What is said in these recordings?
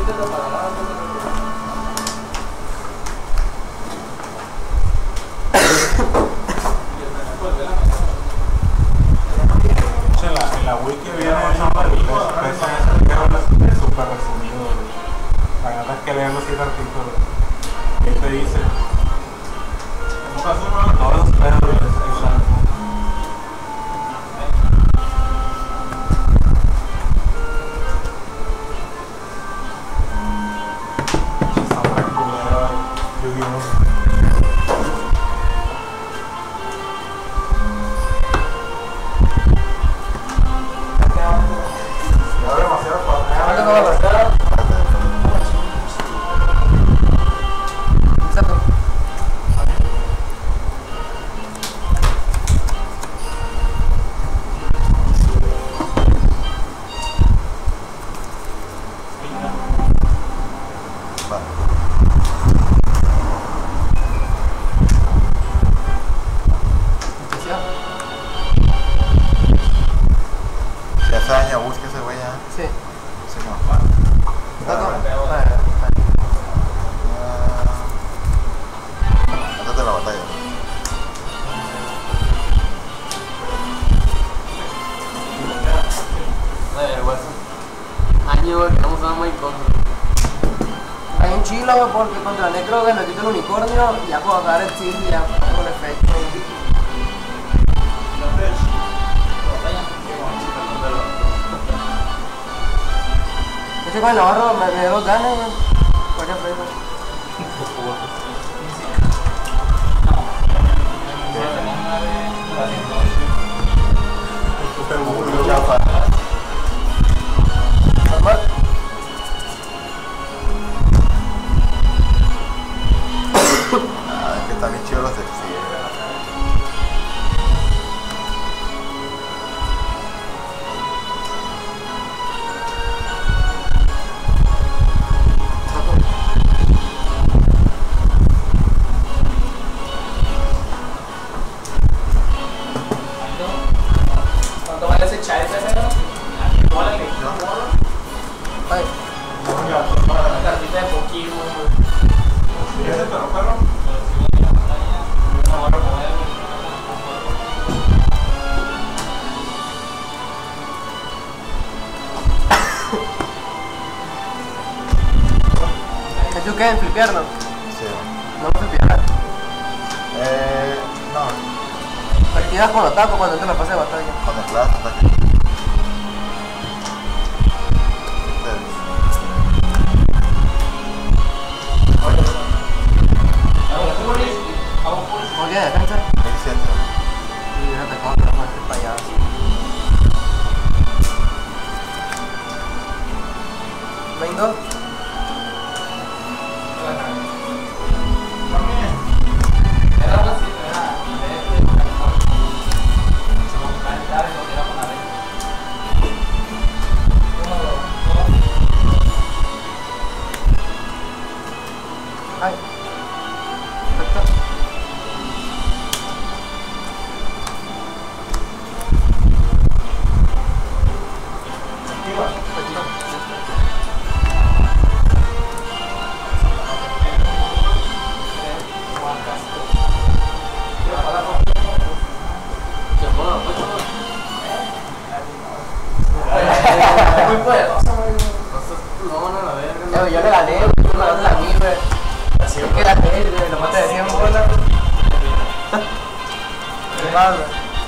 En la wiki que viene el es súper resumido. La verdad es que leer los 7 artículos. ¿Qué te dice? Todos los pedos están. Hay un chilo porque contra Necro me quito el unicornio y ya puedo agarrar el chile y ya con el efecto. Este con el ahorro me dio ganas, cualquier peso. Es que está bien chido los de ¿Cuánto vale ese chai ese pedo? ¿Cuál es el ay, una cartita de Pokémon. ¿Y ese perro perro? ¿Eso qué? ¿En flipearlo? Sí. ¿No lo flipearás? No. Activas con los tacos cuando entra la fase de batalla. Con el flash, ataque. ¿Cómo tiene defensa? 1700. Y yo te compro con este payaso. Vengo. Ay. Perfecto. Muy poderoso, güey. Yo le gané, me gané a mí, güey. Así que la gané, lo maté de 100 bolas. ¿Qué pasa?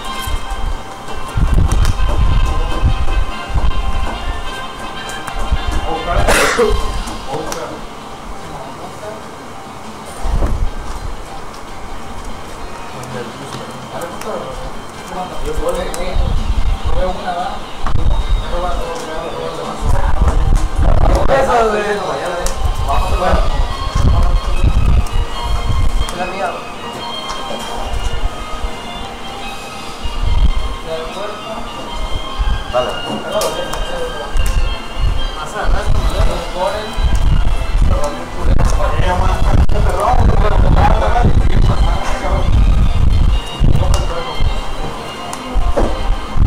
Yo puedo ver, no veo una va. Eso, güey. Bueno. Es la mía. Vale. Más adelante, como ponen.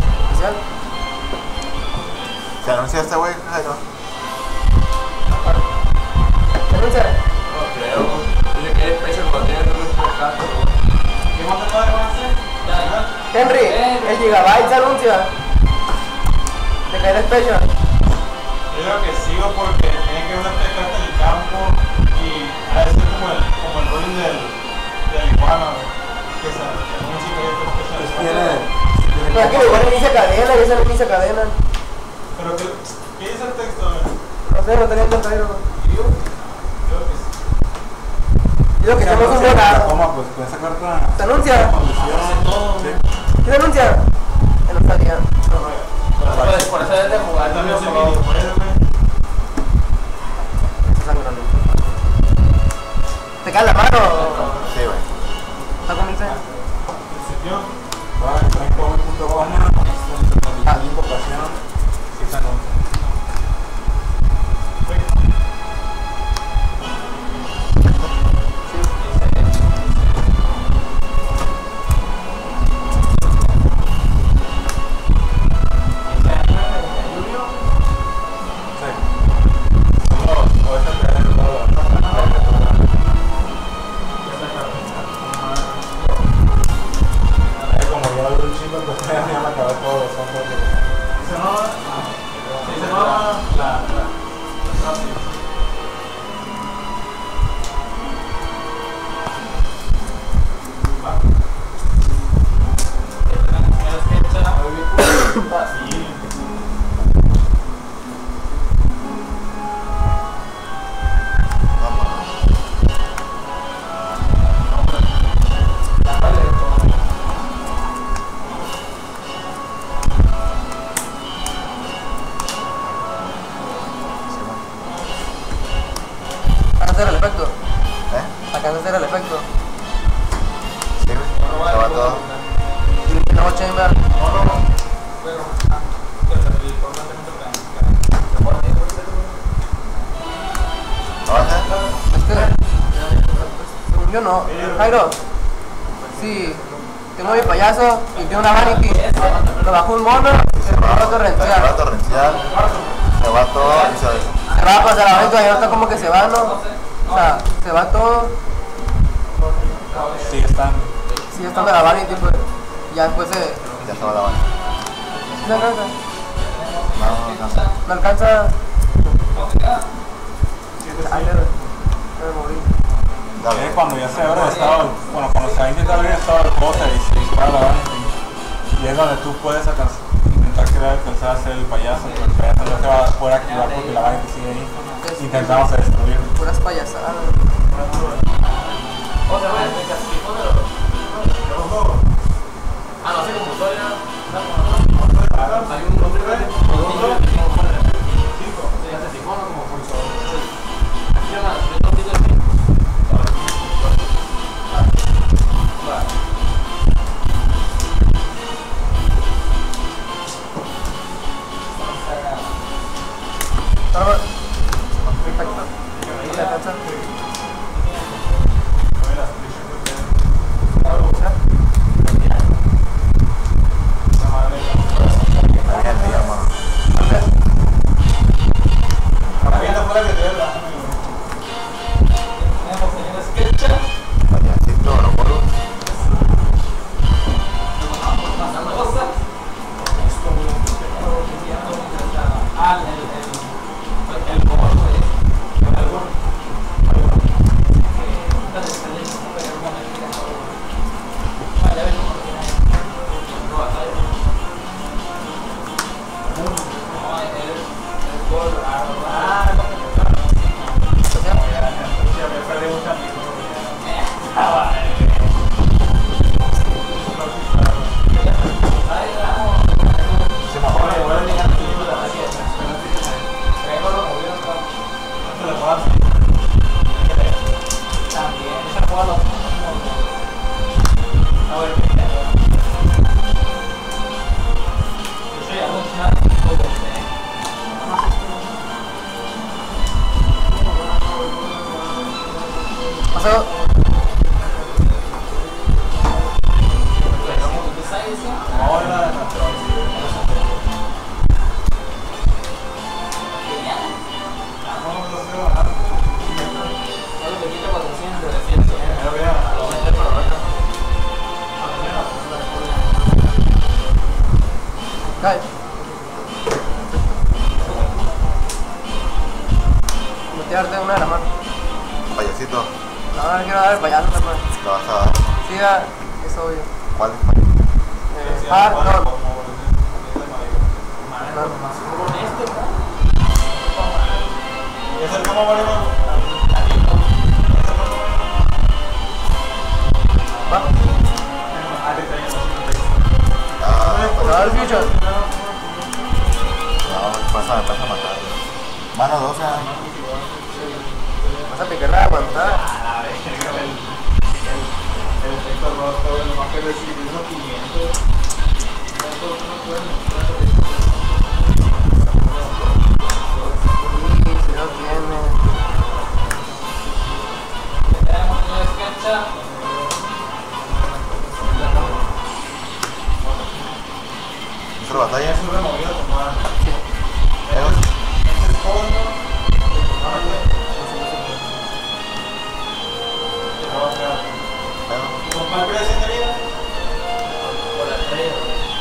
¿Se anuncia este güey? Ay, no. Henry, el Gigabyte se anuncia. ¿Te cae de Special? Yo creo que sigo porque tiene que una tecla en el campo y a veces como el rolling del iguana, que se anuncia que hay otra especial. No, es que le igual inicia cadena, y ese no inicia cadena. Pero ¿qué dice el texto? No sé, no tenía que entrar. Creo que sí. Digo que estamos un la buen. coma, pues con esa carta. ¿Se anuncia? Sí. ¿Sí se anuncia? Que no salía. Por eso es de jugar. También se No, Está sangrando. ¿Te cae la mano? Sí, güey. ¿Está con Mixe? Va a entrar en come.goma, con invocación, si se anuncia. Como yo hablo un chingo, entonces ya me acabé todo los ojos. Se llama la ¿Alcanza a hacer el efecto? ¿Eh? ¿Alcanza a hacer el efecto? Sí, güey. Se va todo. No, chamber. ¿Avanza? Según yo no. Jairo. Sí. Tengo mi payaso y tengo una vanity. Lo bajó un mono y se va a Se va torrenciar. torrencial. Se va todo y se Se va a pasar la vanity y ahorita como que se va, ¿no? O sea, se va todo. Sigue estando. Sigue estando la vanity, pues. Ya después se. ya se va la banda. ¿No alcanza? No. ¿No alcanza? Ay, me morí. Dale. Cuando ya se abre el estado, bueno, cuando se va a intentar abrir el estado del pote y se dispara la vanity, y es donde tú puedes intentar querer alcanzar a hacer el payaso, pero el payaso no se va a poder activar porque la vanity sigue ahí. Intentamos destruirlo. Puras payasadas. otra vez, me clasificó de los. Ah, no sé cómo soy, hay un nombre de como pulso. Aquí una, yo no entiendo el fin. Perfecto. ¿No le alcanza? Está bien, hermano. Pañacito, Roboru. tirarte una de la mano. Payasito, No, le quiero dar el payaso, hermano. ¿lo vas a dar? Sí, es obvio. ¿Cuál? No. ¿Es el cómo vale más? Va. Ah, ¿Te va a dar el future? no, pasa a matar. Mano 12 años. Vas a picar la aguantada. El efecto roto, lo más que recibir unos 500. Sí, si no tiene. ¿Otra batalla? Es un removido tomar. ¿Eos? Es el fondo. ¿Con cuál precio de vida? Por la 3.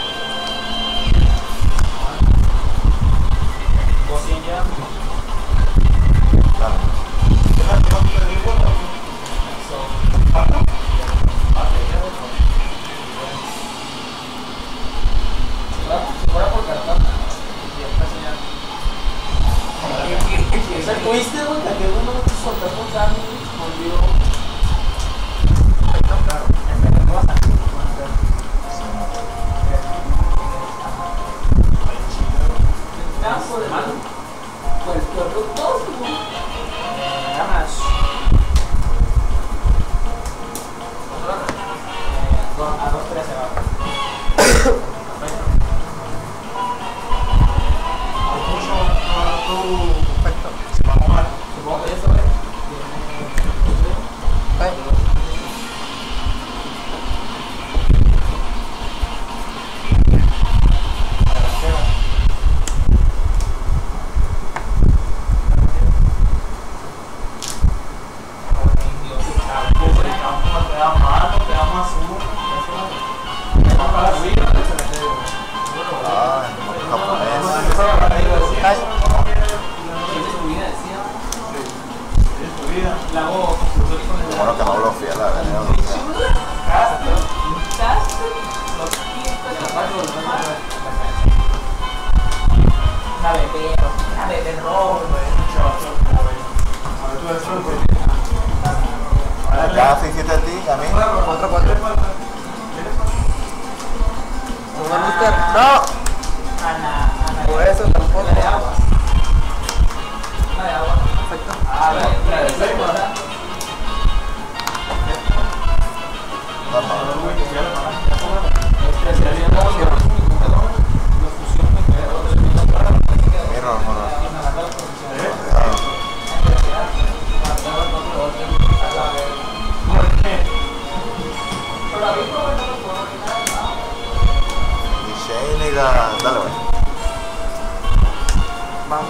¿100 ya? Claro. Si fuera por cartón. ¿Ese tuviste, güey? ¿A qué bueno no te soltó con Dani? Volvió. Campo de mano. Pues el producto, güey. Nada más. A 2-3 se va. Perfecto. Supongo que eso es. Ah, japonés. La voz. Bueno, que no lo fui a la verdad. Ya se hiciste a ti, a mí. Otro 4. Un booster. No. Por eso tampoco. La de agua. La de agua. Perfecto. Ah, la de seco. Mirror, y Shane y la... Dale, güey. Vamos.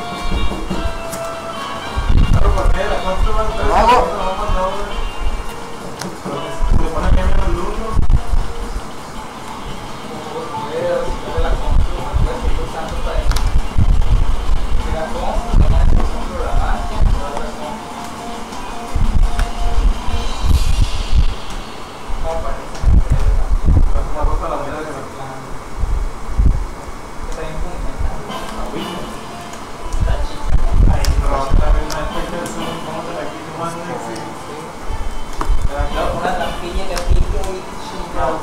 Una trampilla que pique y chingado.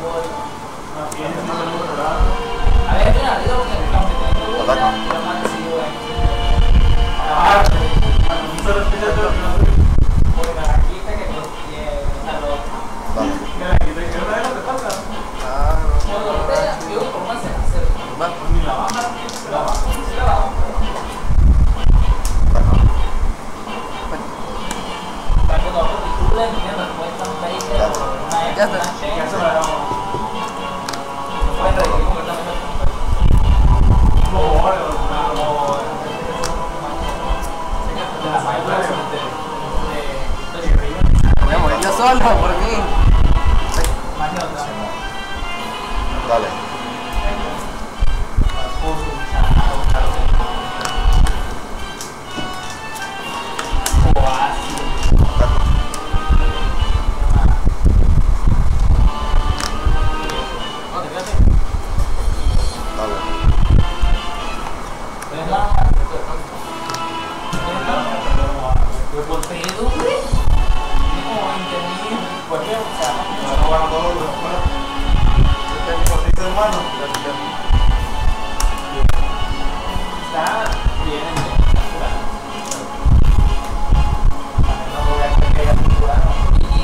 A ver, mira, arriba porque me están metiendo. Ataca. Pero más sí, güey. Porque la raquita que está loca. Ah, No, no, yo por más se hace. va. La baja, la baja, la baja. Para que no titule, ni me cuesta un país de una Ya está. Puede reír completamente. Voy a morir yo solo por mí. Dale. Pues por pedo, güey. Como 20,000. Pues bien, o sea, No robaron todos los escuelas. Por 6 hermanos. está bien capturado. También no voy a creer que haya capturado. Y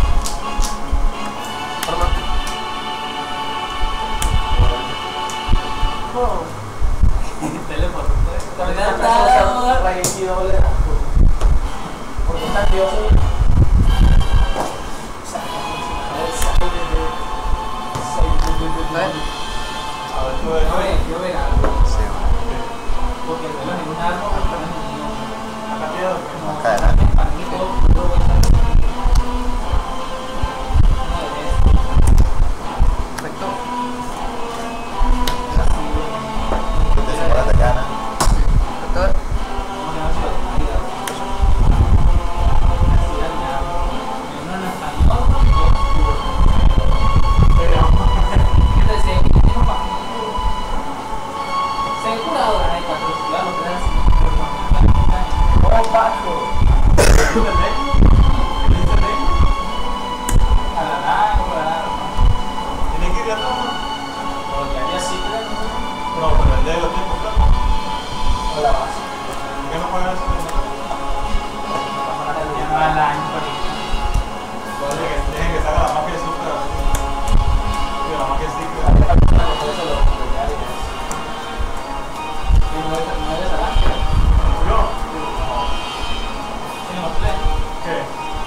teléfono. También está doble. Porque está Dios. A ver, tú ves. Yo veré algo. Sí, Porque el duelo en un árbol no está en ningún. Acá tiene dos. No, Caerá. para mí todo va a estar. Perfecto. tú te separas de gana. Perfecto. Tiene que ir a todo. No, pero el de los tiempos, claro. ¿Por qué no pagan eso? Dejen que salga la mafia de Supra. La mafia Secret. ¿Yo? ¿Qué?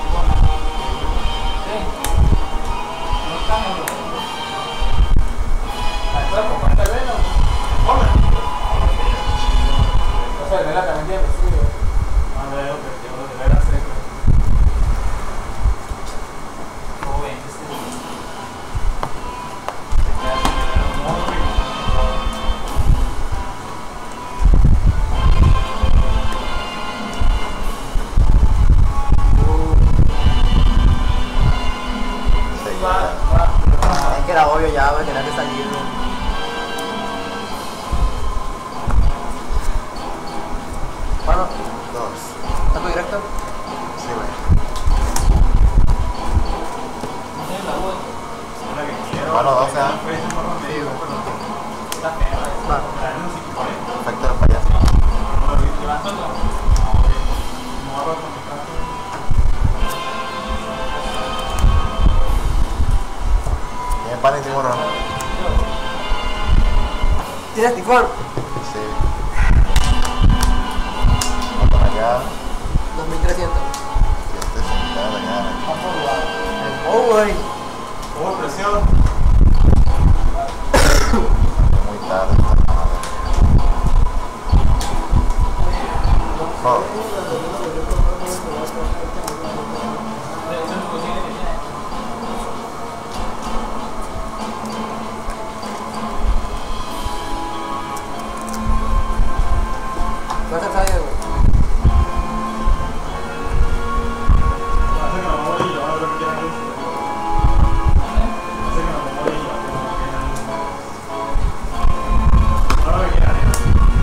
Come. Sí, ya. Es que era obvio ya, güey, tenía que salir. Bueno, Dos. ¿taco directo? Sí, güey. Una que quiero. Mano 12, ¿ah? Va. Efecto del payaso. ¿Tiene pan y tiburón? ¿Tienes tifón? Sí. Vamos para allá. 2300. Y este se queda de gana. Oh, güey. Oh, presión. Muy tarde esta madre. Oh. No te sabes, güey. Hace que no me morí, yo no creo que quiera ir. Hace que no me morí, yo no creo que quiera ir. No lo que quiera ir.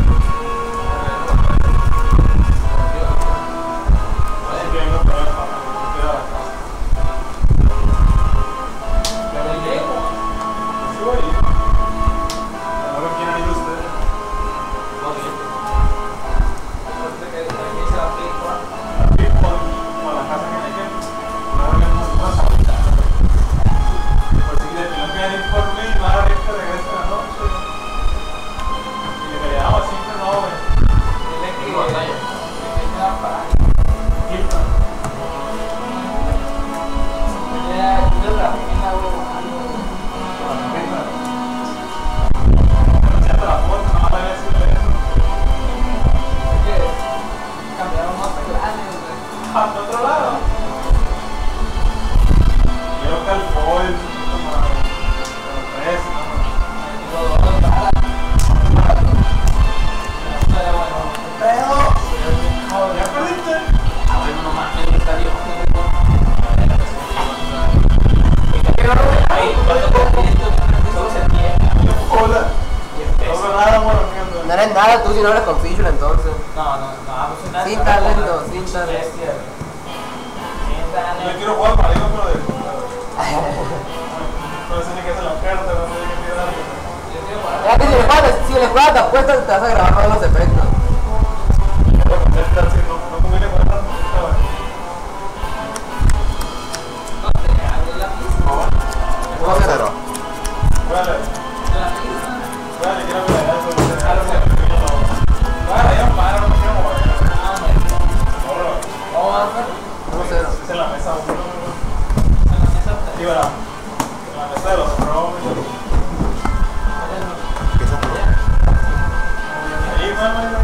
Así que vengo a probar para que quede a la casa. Sí voy a ir. No lo que quieran ir ustedes. Aquí con la casa que me quede, no voy a una salita. Por si le tengo que venir por mí, nada de que regrese en la noche. Y le peleaba siempre no, güey. Quita. Siempre la foto, no va a decirle eso. Al otro lado. Quiero que el foil, ¿ya perdiste? Hola. No me nada, bueno, No eres nada tú si no eres con Fisher entonces. No, pues Sin talento, sin talento. Yo quiero jugar marido, pero de. No sé ni qué es la carta, no sé ni qué tirar. Ya que si le juegas te apuestas te vas a grabar todos los efectos. No conviene jugar tanto. 1-0. Juégale, quiero ver eso. Juégale, ya para, no me quiero mover. Vamos a hacer. 1-0. Es en la mesa 1. Y verá, en la mesa de los pros. Empieza tú. Ahí, bueno, ahí.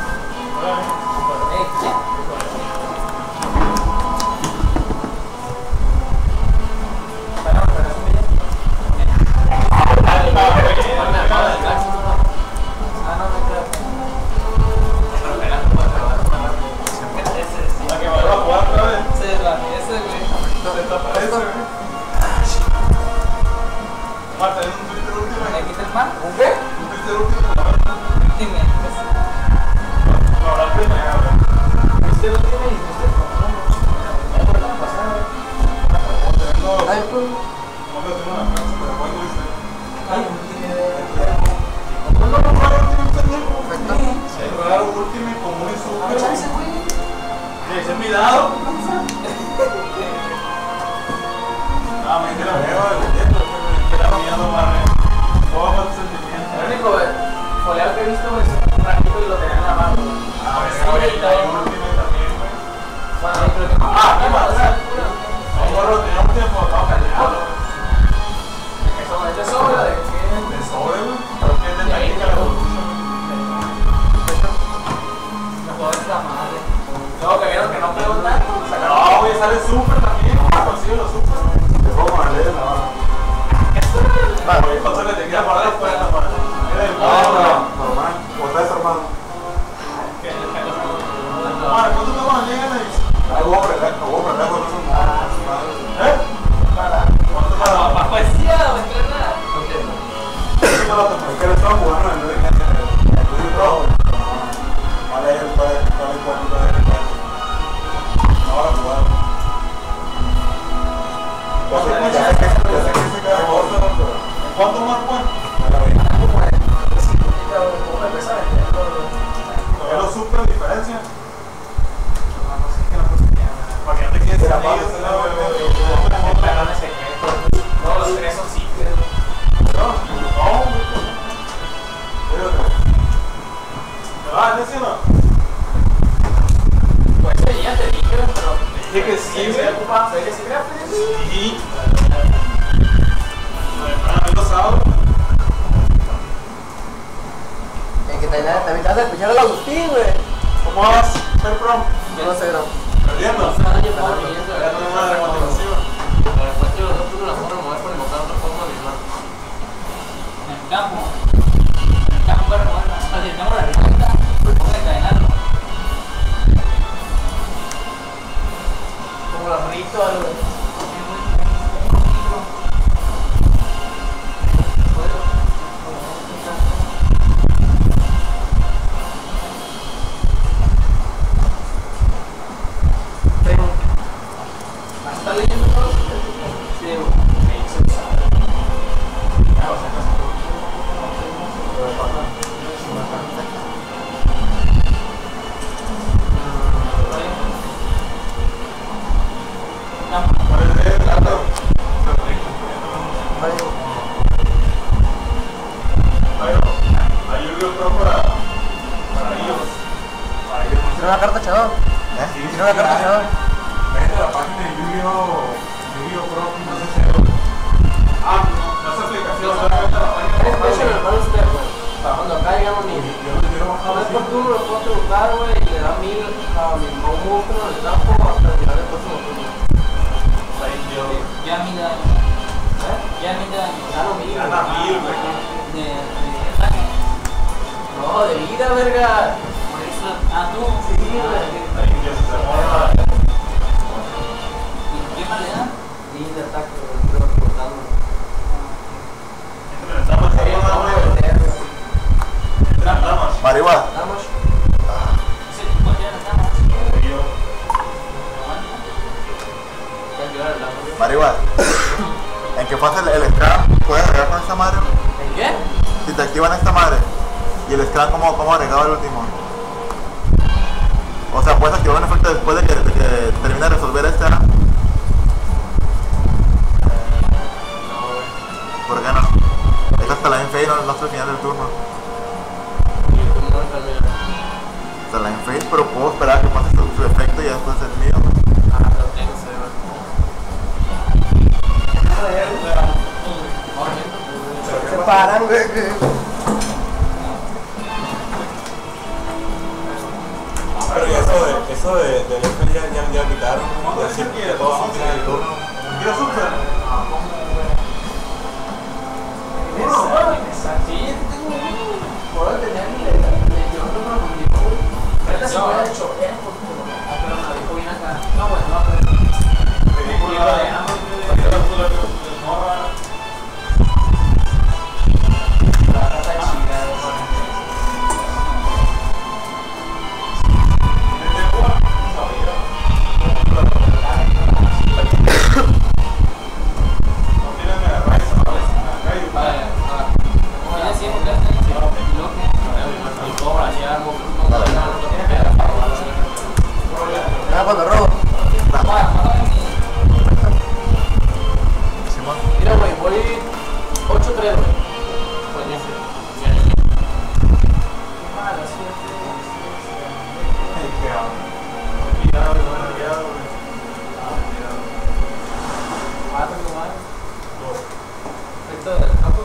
Marta, ¿es un Twitter último? ¿Me quita el pan? ¿Un qué? Un Twitter último. Dime. No, la primera. Usted lo tiene y usted no. Ay, pues. No me tengo una frase, pero ¿cuándo viste? Ay, ¿Cuándo no jugar Ultimate también? Perfecto. Sí, jugar Ultimate común y super. Sí, ese es mi dado. No, me dice la mierda del billete, que la mía no barre. Todo más sentimiento. el único foleado que he visto es un ratito y lo tenía en la mano. A ver, ahorita hay un Ultimate también, güey. Bueno, ahí creo que. ¿Qué pasa? No, bueno, tenía un tiempo, estaba peleado. ¿De sobra de qué? De sobre, güey. Pero que es de técnica la evolución. Me jodó esta madre. Luego que vieron que no pegó tanto, sacaron. No, güey, sale super también. Consigo los super. Te pongo a leer la mano. Oye, pasa que te queda para después de la mano. Normal. ¿O estás armado? Mano, ¿cuánto te vas a llegar ahí? Voy a aprender con esos monos. ¿Eh? ¿Cuánto te vas a Para poesía o entrenar. Es que le estaba jugando en el estudio pro. Vale, él fue el cuento de él. Ahora jugar. Ya sé que se queda corto, pero. ¿Cuánto más pues? ¿Es lo super diferencia? Para que no te quedes salido, No, los tres son secret. ¿Te vas a decir o no? Pues ese ya te dije, pero. Dije que sí, se ocupa. ¿Ves que sí crea? Sí. Lo sábado. Que también te vas a escuchar al Agustín, güey. ¿Cómo vas? Ser pro. 1-0. Perdiendo. Ya tenemos una remotivación. En el campo puede remover, necesitamos la receta, vamos a encadenarlo. Como los ritos, ¿estás leyendo todo? Sí, Tiene una carta echador. Tiene una carta echador. Vete a la página de Yu-Gi-Oh! Pro, no sé si No es aplicación, solamente la página. Para cuando caigan los niños. yo lo quiero bajar No es así. por turno, lo puedo tributar, güey, y le da 1000 a mi monstruo en el campo hasta el final del próximo turno. Ya 1000 daño. Ya 1000 daño. Gano 1000. Gana 1000, güey. De ataque. No, de vida, verga. Por eso. Ah, tú. Sí, güey. Ahí ya se mueve. ¿Y qué más le da? 10 de ataque, güey. Creo que botando. Estamos Marihuana. Vamos. Sí, ¿cuál ya está? que pasa el scram, ¿puedes agregar con esta madre? ¿En qué? Si te activan esta madre y el scram como agregado el último. O sea, puedes activar un efecto después de que termine de resolver este, ¿no? ¿Por qué no? Es hasta la end-phase, no hasta el final del turno. Hasta la end-phase, pero puedo esperar a que pase su efecto y ya después el mío. Se paran, güey. Pero y eso de del F ya quitaron, ya siempre que todos son finales de turno. ¿Quieres super? Sí, tengo uno. Puedo tener yo no lo conmigo. Ahorita se puede hecho, pero me lo dijo bien acá. No, bueno, no, pero. Cuando robo. Mira, güey, voy 8-3, güey. Pues dice. Mala suerte. Efecto del campo.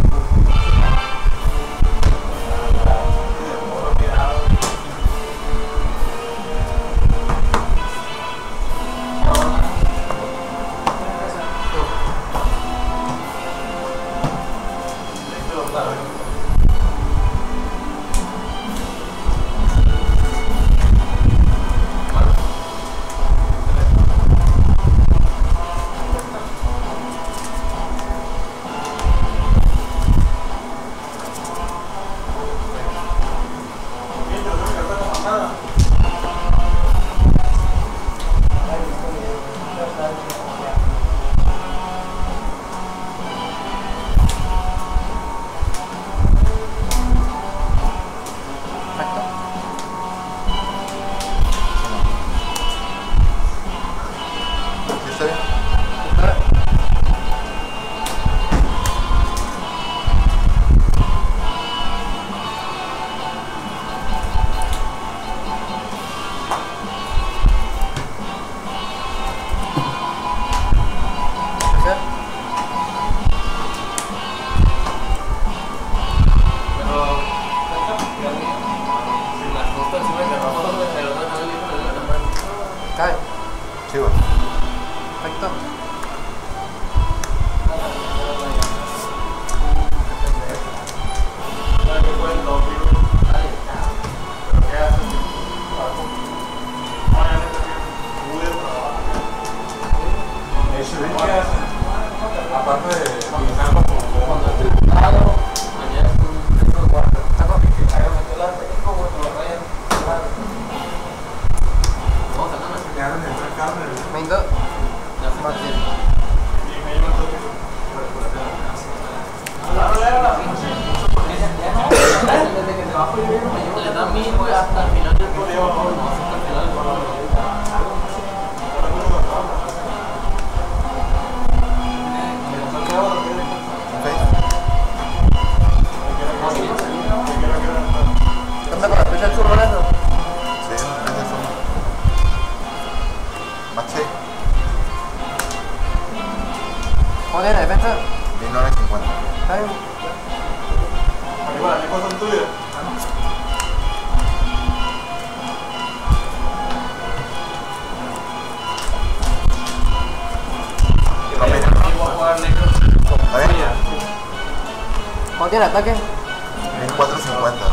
Cae. Sí, güey. Perfecto. ¿Qué hacen? Aparte de utilizarlo como Cuando estoy ocupado, mañana es un cuarto. Saco. Vamos sacando. Vendo. Martín. Desde que te bajo el video, le da 1000, güey, hasta el final del juego. No, hasta el final del juego. ¿Qué onda con la fecha del sur, eso? Sí, es eso. Maché, ¿Cómo tiene defensa? 1950. Está bien. Igual, ¿qué cosas tuyas? ¿Está bien? ¿Cómo tiene ataque? 1450.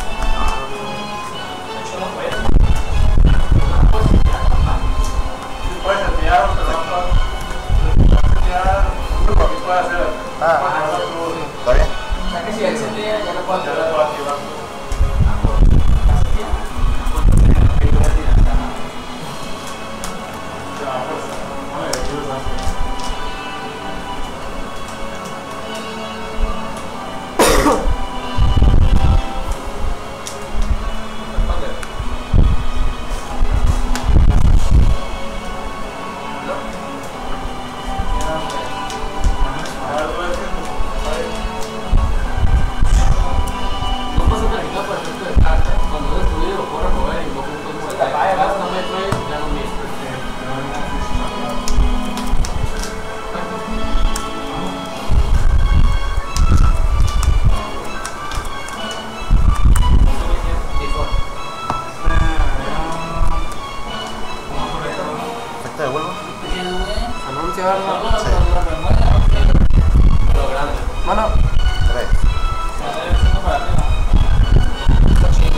Puedes enviar, pero no puedes enviar lo que puede hacer. ¿Está bien? O sea que si él se lea, ya lo puedo Ya activar. lo puedo activar. verlo. Sí. Lo grande. Mano, 3. está chido.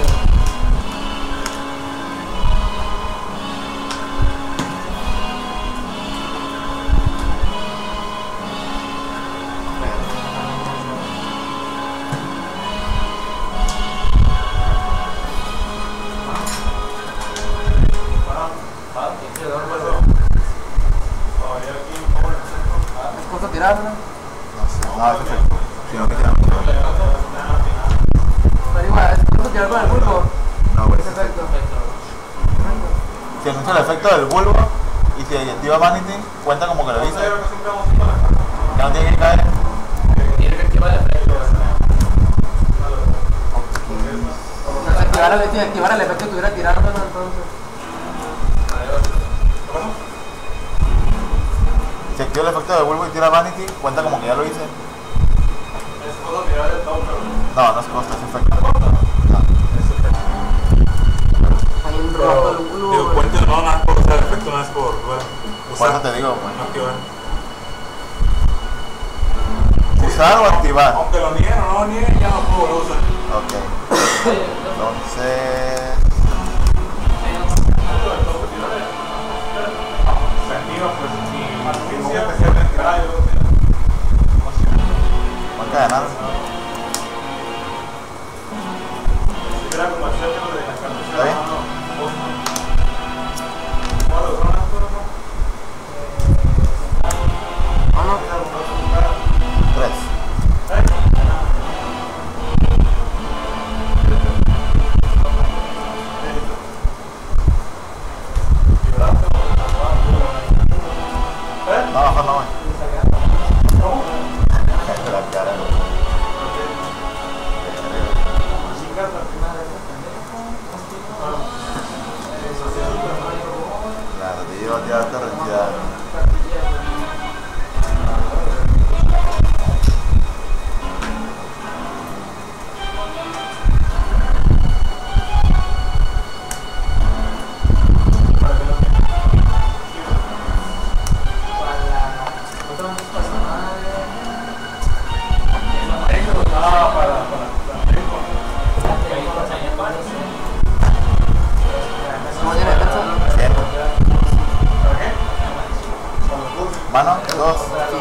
¿Es cosa tirarla? No sé. No, es efecto. Si no, que tiran. Pero igual, ¿es cosa tirar con el pulpo? No, güey. Es efecto. Si escucha el efecto del bulbo y si activa Vanity, cuenta como que lo hice. Ya no tiene que caer. Tiene que activar el efecto. Si activara el efecto, estuviera tirándolo entonces. Si activa el efecto del bulbo y tira Vanity, cuenta como que ya lo hice. No, no es costa, es efecto. No. Hay un rojo el Digo, bulbo. cuenta no nada por usar el efecto, nada es por Por eso te digo, pues. activar. ¿Usar o activar? Aunque lo nieguen o no lo nieguen, ya no puedo volver a usar. Ok. Entonces... Se activa, pues, y Martín marca de nada. era como el centro de la ¿Está bien? Mano, 3. No, mejor no voy. La cara, claro, te llevo a tirar esta retirada. ¿cómo tiene defensa? 100. Mano, 2.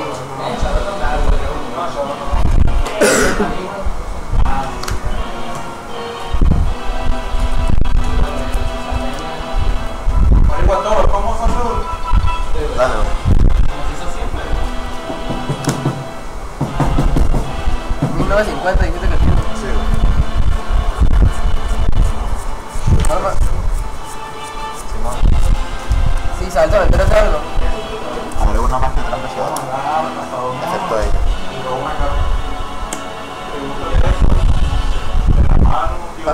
¿Cómo son los? Dale, güey. 1950, dijiste que tiene. Sí, güey. Arma. Simón. Sí, salto, ¿me quieres hacer algo? Agrego una más que trampa ciudad. Excepto ella. De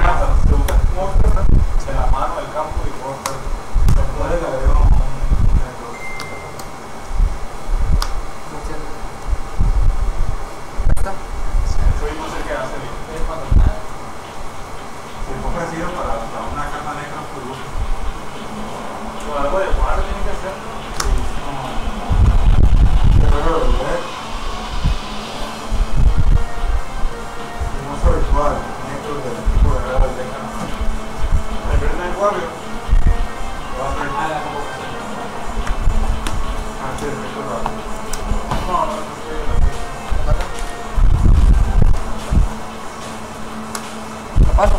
la mano, del campo y corta. Después le agrego subimos el que hace bien. Si fue ofrecido para una carta negra por luz. O algo de guarda tiene que ser. Virtual, negro del equipo de Real Decano. El primer Warrior. Va a ser. Antes de recordar. No, no, no. Lo paso.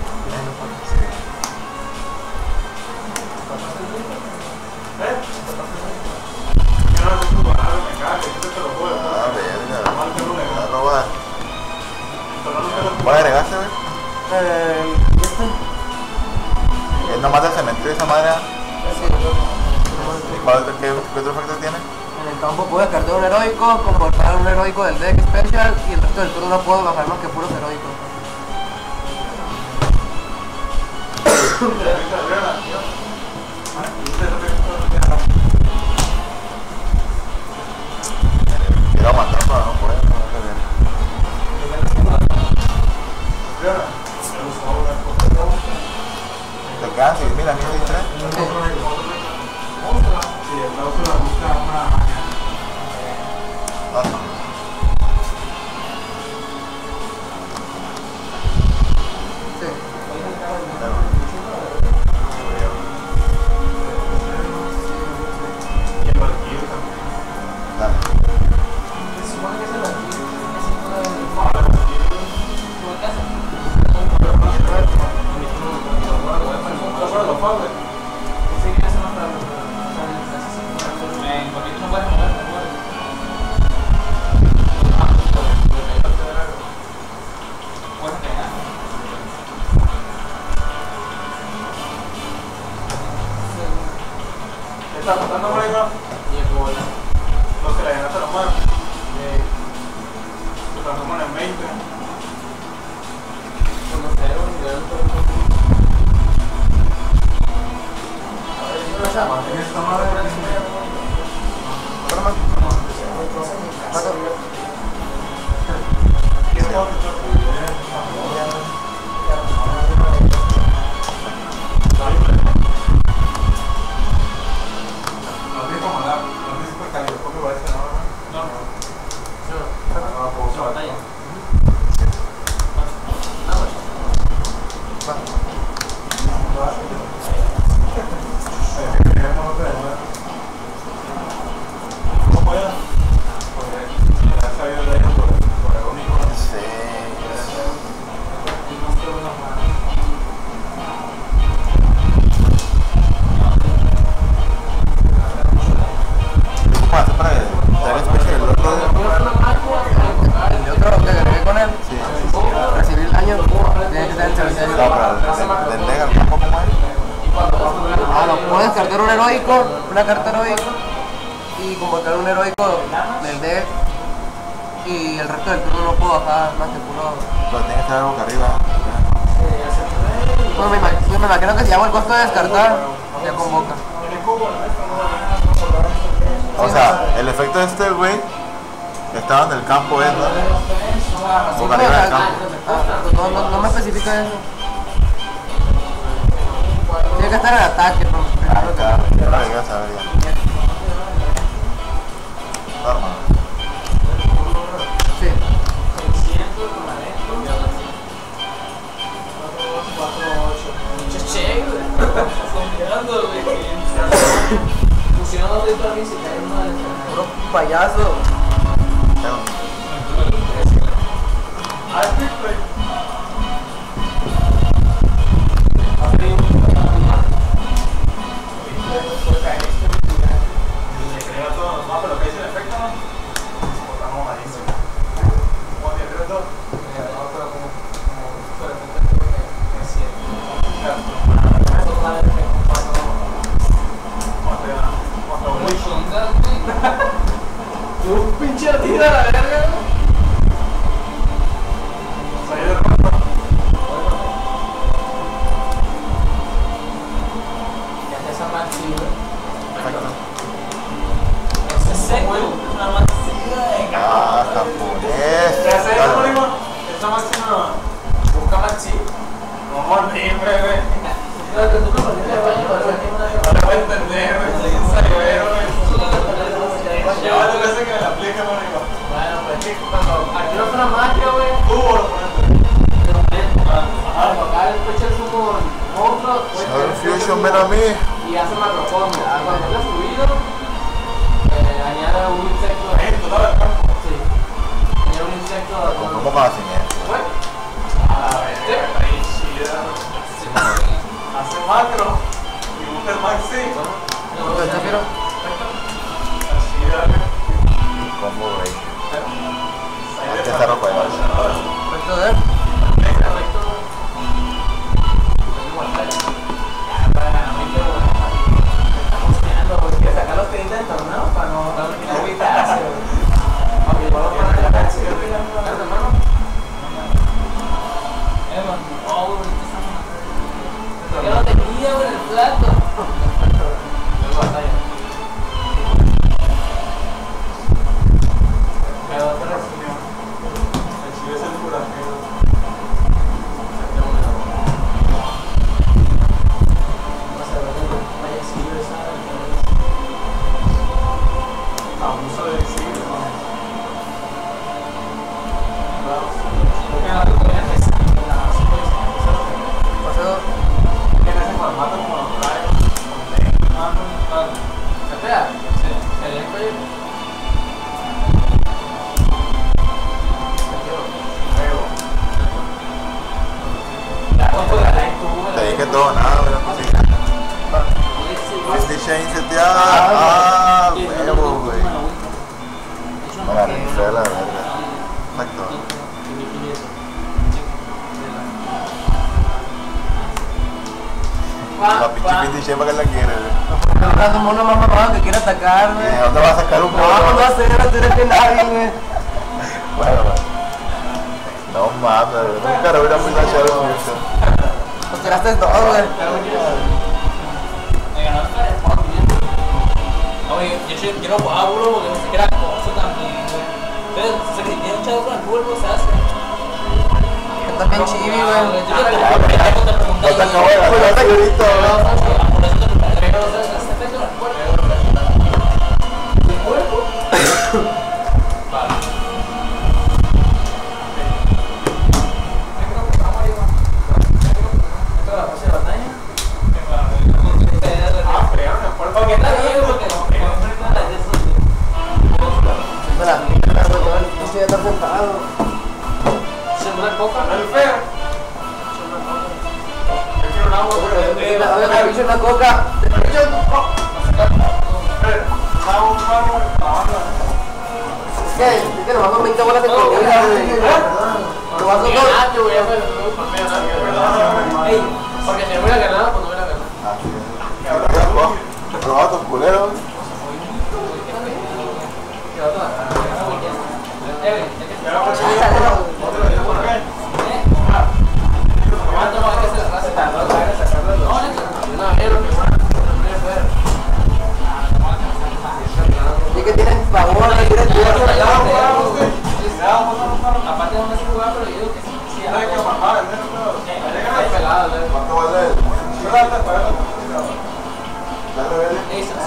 Ah, verga. La roba. ¿Cuál agregaste, güey? ¿Y este? Es nomás del cementerio esa madre. Sí. ¿Y qué otro efecto tiene? En el campo puedo descartar un heroico, comportar un heroico del deck special y el resto del turno no puedo bajar más que puros heroicos. Quiero aguantar, pero no puedo. No sé bien. ¿Te quedan 6.000 a mí 6.3? Sí, el cláusula busca una En poquito no puedes mover, ¿te acuerdas? Puedes pegar. ¿Estás contando por ahí, va? Y el bola. Los que la ganaste los mueven. Se transforman en 20. El otro que agregué con él, recibí el daño, tiene que ser el servicio. Ah, no, puedo descartar un heroico, una carta heroica y convocar un heroico del deck y el resto del turno no puedo bajar más que puro. Pero tiene que estar boca arriba. Bueno, me imagino que si hago el costo de descartar, ya convoca. O sea, el efecto de este güey que estaba en el campo es, ¿no? Sí, Boca arriba del campo. no me especifica eso. Tiene que estar en ataque, pero Ahí está, yo no llegué a saber ya. Normal. sí. Che, güey. Mirando, güey. Funcionando de toda mi se cae uno del escenario. Puro payaso. Un pinche tira la verga. Ya te esa masiva. Ese es seco, una masiva de Ah, japonés. ¿Qué hace eso, Dale. primo? Esta máxima. busca maxi. No, libre, güey. Creo que tú no lo tienes baño, pero tiene una No le voy a entender, güey. Soy un salivero, güey. Ya va a veces que me la aplica, primo. Bueno, pues sí, cuando activas una magia, güey, Tubo lo pones. cuando acá después echas un monstruo, Soul Fusion, ven a mí. y hace macrocosmo. Cuando tengas subido, añade un insecto. Ahí, tú sabes el campo. Sí. Añade un insecto a ¿Cómo todo. conocimiento? Bueno, A ver, ahí chida. Hace macro. Y busca el maxi. ¿Lo Zafiro? Así, dale. Combo break. Ahí Este cerro juega. ¿Resto de él? correcto. Porque sacar los 30 del torneo para no evitarse. Aunque igual lo ponen en la cancha. Yo lo tenía en el plato. Luego batalla. Pero otra vez. El chido es el curajero. chain seteada. Ah, huevo, güey. Me la rifé a la verga. Exacto. La pinche pinche chema que la quiere, güey. Ahora somos uno más mamado que quiere atacar, ¿Y güey. de dónde va a sacar un No, no hacer, no hacer que nadie, güey. Bueno, no mames, nunca lo hubiera podido echar un Fusion. Pues tiraste dos, güey. Me ganó el Firefox, oye, yo no jugaba burro porque no sé qué era cosa también, güey. Entonces, si tiene un chavo con el burro, se hace. Está bien chibi, güey. No te acabo de ganar, señorito. Espera, estoy ya está sentado. ¿Una coca? El feo. Yo quiero un agua, A ver, te picho una coca. Te picho Es que nomás son 20 bolas de comida, güey. Nomás son dos. Porque si no hubiera ganado, pues no hubiera ganado. Probado tus culeros. Y que tienen favor, no quieren jugar. Aparte no me sé jugar, pero yo digo que sí. Hay que bajar, ¿Cuánto vale? Dale, vele.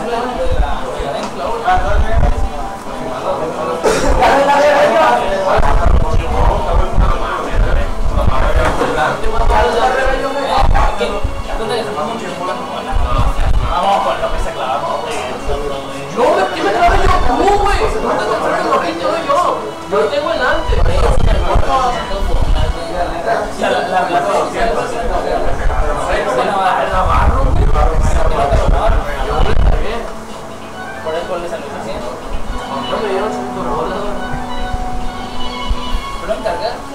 Vamos con lo que se clava. No, ¿qué me clavé yo? Tú, güey. No te estás haciendo yo. Yo lo tengo delante. La barro, güey. Por eso le salió haciendo. No me dieron 5 bolas. Pero encargar.